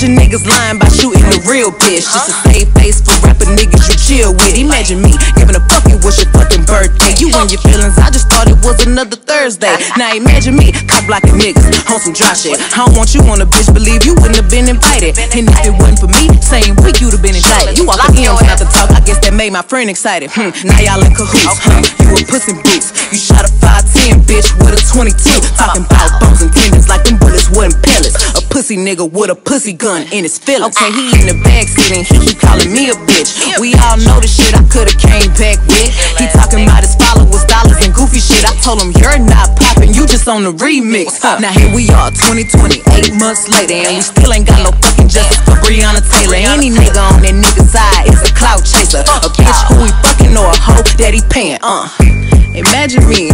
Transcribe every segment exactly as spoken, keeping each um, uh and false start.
Imagine niggas lying by shooting the real bitch just to save face for rapper niggas you chill with. Imagine me giving a fuck it was your fucking birthday. You and your feelings, I just thought it was another Thursday. Now imagine me cock blocking niggas on some dry shit. I don't want you on a bitch, believe you wouldn't have been invited. And if it wasn't for me, same week you'd have been indicted. You walk in not to talk, I guess that made my friend excited. Hmm, now y'all in cahoots, huh? You a pussy boots. You shot a five ten bitch with a twenty-two. Talking about bones and tendons like them bullets wasn't pellets. A pussy nigga with a pussy gun in his feelings. Okay, he in the backseat and he keep calling me a bitch. We all know the shit I could've came back with. He talking about his followers, dollars and goofy shit. I told him you're not popping, you just on the remix. Huh. Now here we are, twenty twenty, eight months later, and we still ain't got no fucking justice for Breonna Taylor. Any nigga on that nigga's side is a clout chaser, a bitch who he fucking or a hoe that he paying. Uh, imagine me.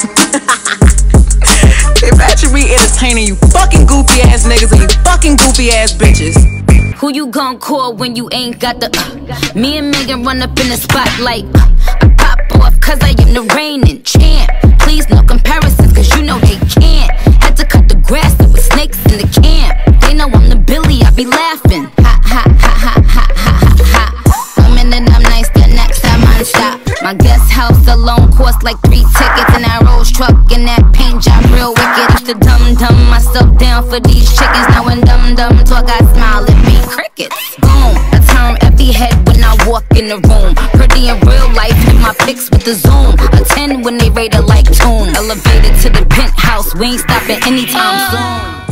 Imagine me entertaining you fucking goofy ass niggas and you fucking goofy ass bitches. Who you gon' call when you ain't got the uh, me and Megan run up in the spotlight. uh, I pop off cause I am the reigning champ. Please no comparisons cause you know they can't. Had to cut the grass, there was snakes in the camp. They know I'm the Billy, I be laughing. Ha ha ha ha ha ha ha ha. One minute I'm nice, the next time I'm stop. My guest house alone cost like three tickets. And that Rolls truck and that paint job real wicked. Used to dumb dumb myself down for these chickens. Now when dumb dumb talk I smile at me. Crickets. Boom, I turn every head when I walk in the room. Pretty in real life, hit my pics with the zoom. A ten when they rate it like tune. Elevated to the penthouse, we ain't stopping anytime soon.